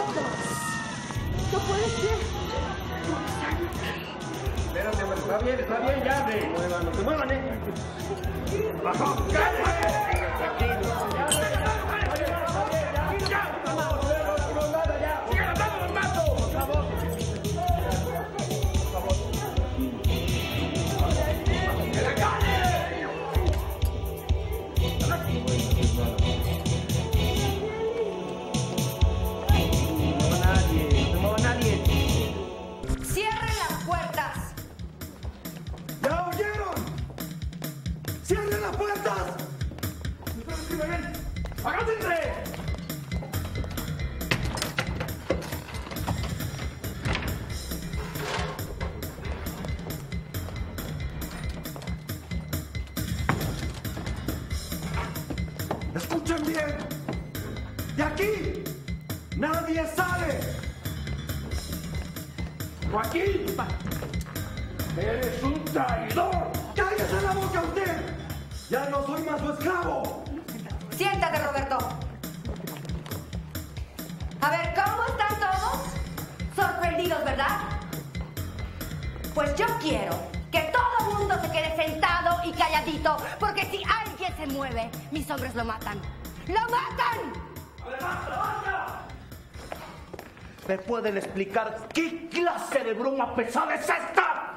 No puede ser. Espérate, hombre, está bien, ya, hombre. No se muevan, ¡Bajo! ¡Escuchen bien! ¡De aquí! ¡Nadie sale! ¡Joaquín! ¡Eres un traidor! ¡Cállese la boca usted! ¡Ya no soy más su esclavo! Siéntate, Roberto. A ver, ¿cómo están todos? Sorprendidos, ¿verdad? Pues yo quiero que todo el mundo se quede sentado y calladito, porque si alguien se mueve, mis hombres lo matan. ¡Lo matan! ¡Levanta! ¿Me pueden explicar qué clase de broma pesada es esta?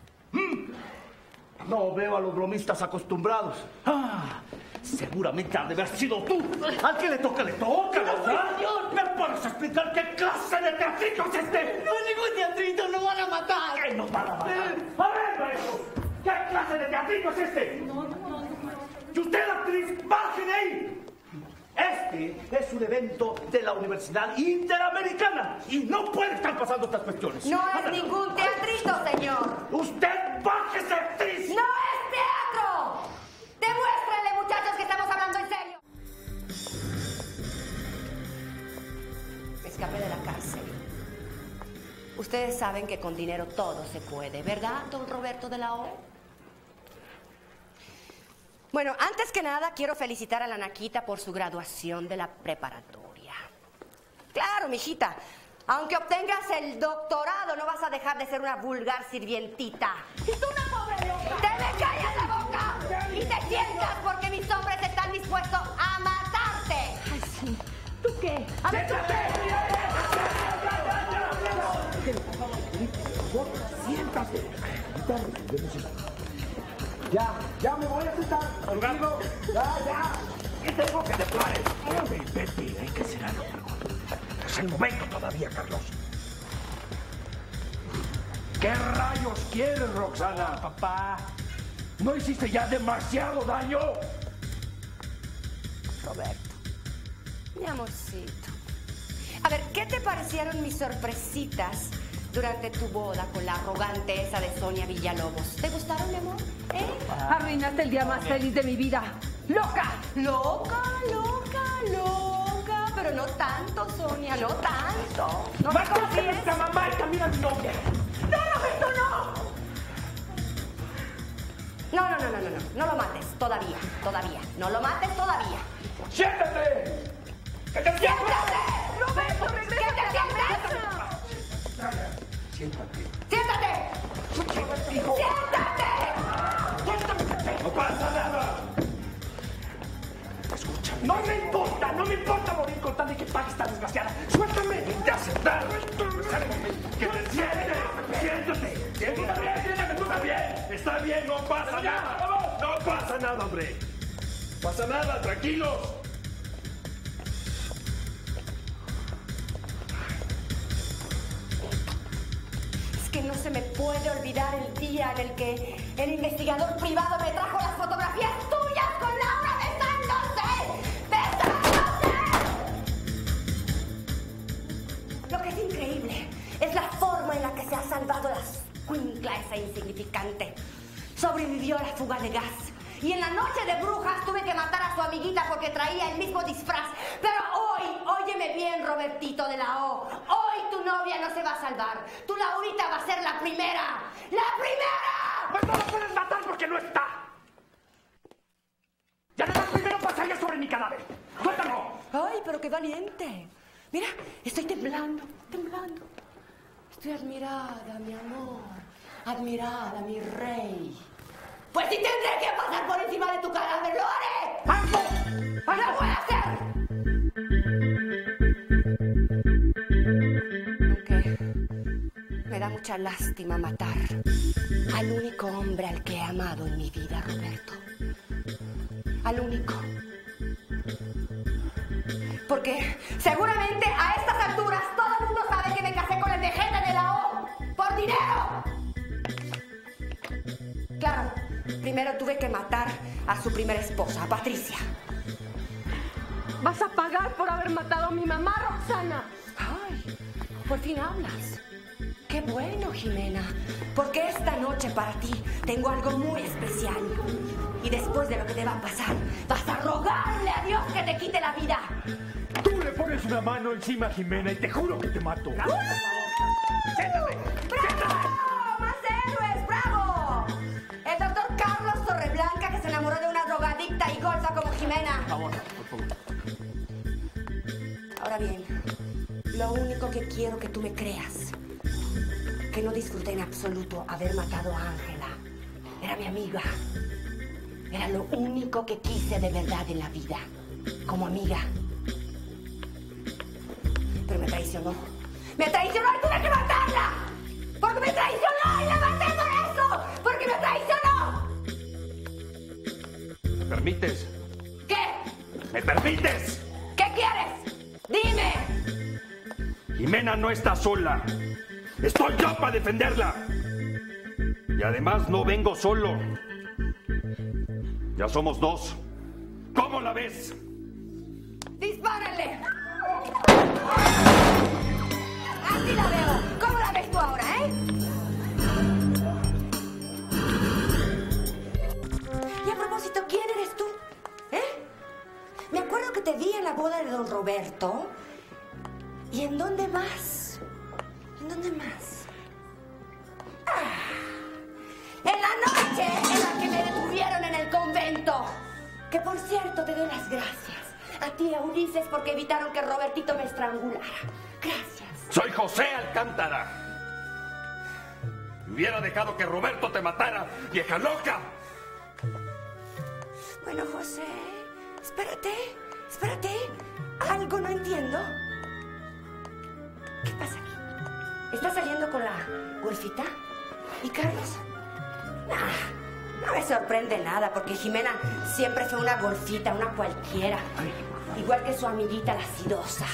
No veo a los bromistas acostumbrados. Seguramente ha de haber sido tú. Al que le toca, ¿verdad? Señor, ¿me puedes explicar qué clase de teatrito es este? No es ningún teatrito, no van a matar. ¿Qué nos van a matar? A ver, maestro, ¿qué clase de teatrito es este? No. ¿Y usted, actriz, baje de ahí? Este es un evento de la Universidad Interamericana y no puede estar pasando estas cuestiones. No es ningún teatrito, señor. ¡Usted bájese, actriz! ¡No es teatro! ¡Demuéstrenle, muchachos, que estamos hablando en serio! Me escapé de la cárcel. Ustedes saben que con dinero todo se puede, ¿verdad, don Roberto de la O? Bueno, antes que nada quiero felicitar a la Naquita por su graduación de la preparatoria. Claro, mijita, aunque obtengas el doctorado, no vas a dejar de ser una vulgar sirvientita. ¡Es una pobre loca! ¡Te me callas la boca! Y te sientas porque mis hombres están dispuestos a matarte. Ay, sí. ¿Tú qué? A ver, ¡Siéntate! Ya me voy a sentar. Conmigo. Ya. ¿Qué tengo que declarar? Vete, hay que hacer algo. Es el momento todavía, Carlos. ¿Qué rayos quieres, Roxana? Papá. ¿No hiciste ya demasiado daño? Roberto, mi amorcito. A ver, ¿qué te parecieron mis sorpresitas durante tu boda con la arrogante esa de Sonia Villalobos? ¿Te gustaron, mi amor? arruinaste el día más feliz de mi vida. ¡Loca! Loca. Pero no tanto, Sonia, no tanto. No te ¡Mataste a confíes. nuestra mamá y también a mi novia! ¡No, Roberto, no! No lo mates, todavía. No lo mates todavía. ¡Siéntate! ¡Que te ¡Siéntate! ¡Roberto, regresa! ¡Que te sientes! Siéntate. ¡Siéntate! ¡Siéntate! ¡No pasa nada! Escúchame. No me importa morir con tal de que pague esta desgraciada. ¡Suéltame! ¡De aceptar! ¡Que te sientes! ¡Siéntate! ¡Tú también! Está bien, no pasa nada. No pasa nada, hombre. No pasa nada, tranquilos. Es que no se me puede olvidar el día en el que el investigador privado me trajo las fotografías tuyas con Laura besándose. Lo que es increíble es la forma en la que se ha salvado la escuincla esa insignificante. Sobrevivió a la fuga de gas. Y en la noche de brujas tuve que matar a su amiguita porque traía el mismo disfraz. Pero hoy, óyeme bien, Robertito de la O. Hoy tu novia no se va a salvar. Tu Laurita va a ser la primera. ¡La primera! ¡Pues no la puedes matar porque no está! ¡Ya le das primero pasaje sobre mi cadáver! ¡Suéltalo! Ay, pero qué valiente. Mira, estoy temblando. Estoy admirada, mi amor. Admirada, mi rey. Pues si tendré que pasar por encima de tu cadáver, ¡lo haré! ¡Lo voy a hacer! Aunque me da mucha lástima matar al único hombre al que he amado en mi vida, Roberto. Al único. Porque seguramente a estas alturas todo el mundo sabe que me casé con el vejete de la O por dinero. Claro, primero tuve que matar a su primera esposa, a Patricia. Vas a pagar por haber matado a mi mamá, Roxana. Ay, por fin hablas. Qué bueno, Jimena, porque esta noche para ti tengo algo muy especial. Y después de lo que te va a pasar, vas a rogarle a Dios que te quite la vida. Tú le pones una mano encima a Jimena y te juro que te mato. ¡Siéntate! ¡Bravo! ¡Más héroes! ¡Bravo! El doctor Carlos Torreblanca, que se enamoró de una drogadicta y golfa como Jimena. Vamos, por favor. Ahora bien, lo único que quiero que tú me creas, que no disfruté en absoluto haber matado a Ángela. Era mi amiga. Era lo único que quise de verdad en la vida, como amiga. Pero me traicionó. ¡Me traicionó y tuve que matarla! ¡Porque me traicionó y la maté por eso! ¡Porque me traicionó! ¿Me permites? ¿Qué? ¿Me permites? ¿Qué quieres? ¡Dime! Jimena no está sola. Estoy yo para defenderla. Y además no vengo solo. Ya somos dos. ¿Cómo la ves? ¡Dispárenle! Así la veo. ¿Cómo la ves tú ahora, Y a propósito, ¿quién eres tú? Me acuerdo que te vi en la boda de don Roberto. ¿Y en dónde más? ¿En dónde más? En la noche en la que me detuvieron en el convento. Que por cierto te doy las gracias. A ti, a Ulises, porque evitaron que Robertito me estrangulara. Gracias. Soy José Alcántara. Hubiera dejado que Roberto te matara, vieja loca. Bueno, José, espérate. Algo no entiendo. ¿Qué pasa aquí? ¿Estás saliendo con la golfita? ¿Y Carlos? No me sorprende nada, porque Jimena siempre fue una golfita, una cualquiera. Igual que su amiguita, la Sidosa.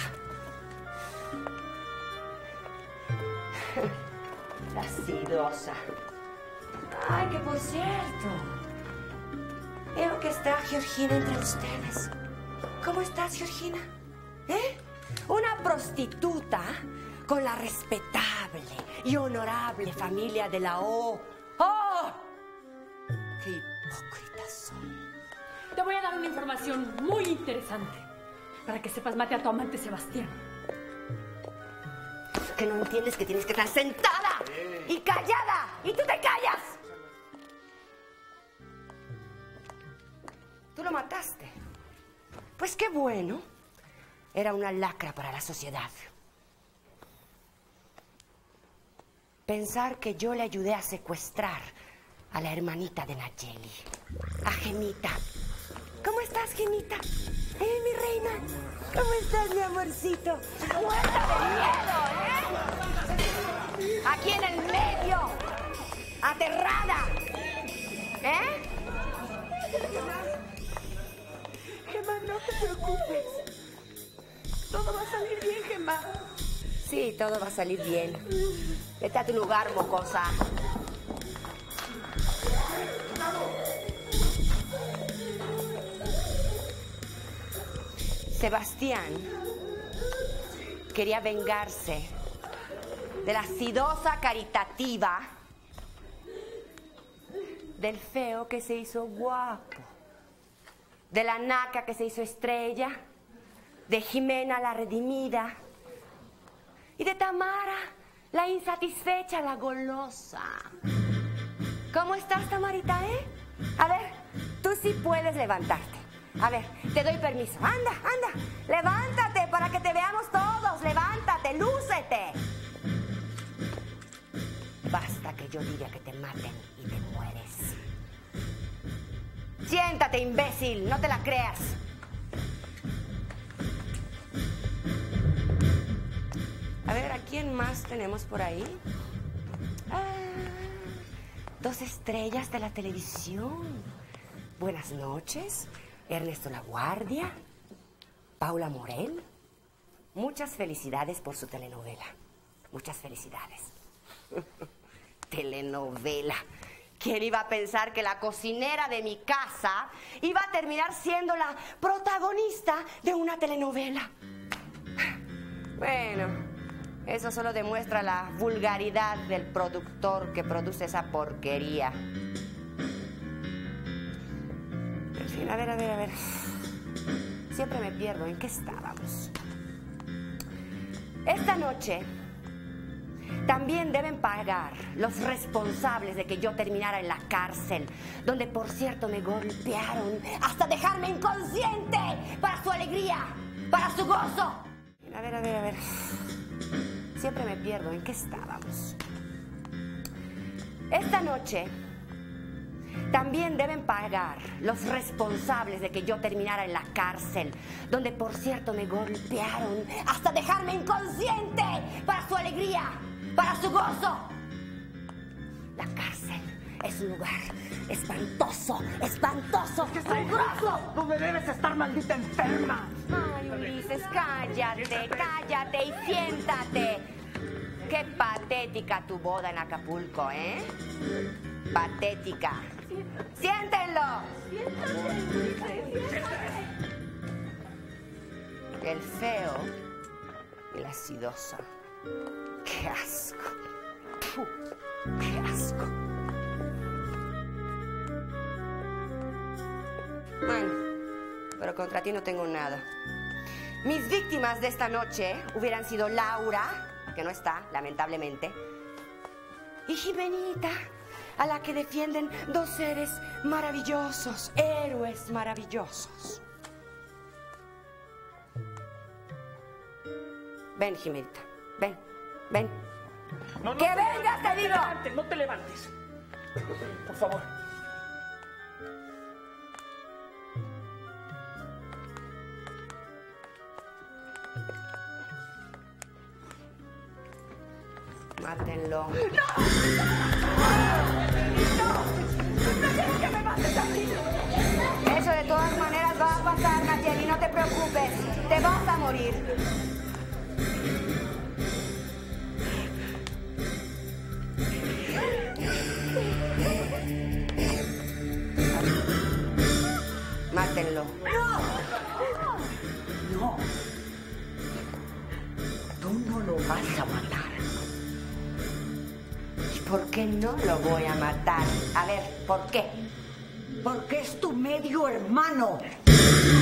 La Sidosa. Ay, que por cierto, veo que está Georgina entre ustedes. ¿Cómo estás, Georgina? Una prostituta con la respetable y honorable familia de la O. ¡Oh! ¡Qué hipócritas son! Te voy a dar una información muy interesante para que sepas, mate a tu amante Sebastián. Que no entiendes que tienes que estar sentada y callada, y tú te callas. Tú lo mataste. Pues qué bueno. Era una lacra para la sociedad. Pensar que yo le ayudé a secuestrar a la hermanita de Nayeli, a Gemita. ¿Cómo estás, Gemita? Mi reina. ¿Cómo estás, mi amorcito? ¡Muerta de miedo, Aquí en el medio. Aterrada. Gemma, no te preocupes. Todo va a salir bien, Gemma. Sí, todo va a salir bien. Vete a tu lugar, mocosa. Sebastián quería vengarse de la Sidosa caritativa, del feo que se hizo guapo, de la naca que se hizo estrella, de Jimena la redimida y de Tamara la insatisfecha, la golosa. ¿Cómo estás, Tamarita, A ver, tú sí puedes levantarte. A ver, te doy permiso. Anda, levántate, para que te veamos todos. Levántate, lúcete. Basta que yo diga que te maten y te mueres. Siéntate, imbécil, no te la creas. A ver, ¿a quién más tenemos por ahí? Dos estrellas de la televisión. Buenas noches, Ernesto Laguardia, Paula Morel. Muchas felicidades por su telenovela. Muchas felicidades. Telenovela. ¿Quién iba a pensar que la cocinera de mi casa iba a terminar siendo la protagonista de una telenovela? Bueno, eso solo demuestra la vulgaridad del productor que produce esa porquería. En fin, a ver. Siempre me pierdo. ¿En qué estábamos? Esta noche también deben pagar los responsables de que yo terminara en la cárcel, donde, por cierto, me golpearon hasta dejarme inconsciente para su alegría, para su gozo. A ver. Siempre me pierdo. ¿En qué estábamos? Esta noche también deben pagar los responsables de que yo terminara en la cárcel, donde, por cierto, me golpearon hasta dejarme inconsciente para su alegría, para su gozo. La cárcel es un lugar espantoso, asombroso. Donde debes estar, maldita enferma. Ay, Ulises, cállate y siéntate. Qué patética tu boda en Acapulco, ¿eh? Patética. ¡Siéntenlo! El feo y la acidosa. ¡Qué asco! ¡Puh! ¡Qué asco! Bueno, pero contra ti no tengo nada. Mis víctimas de esta noche hubieran sido Laura, que no está, lamentablemente, y Jimenita, a la que defienden dos seres maravillosos, héroes maravillosos. Ven, Jimenita, ven. No, ¡Que vengas, te digo! No te levantes. Por favor. Mátenlo. ¡No! ¡Que me mates a mí! Eso de todas maneras va a pasar, Nayeli, no te preocupes. Te vas a morir. Mátenlo. No. Tú no lo vas a matar. ¿Y por qué no lo voy a matar? A ver, ¿por qué? Porque es tu medio hermano.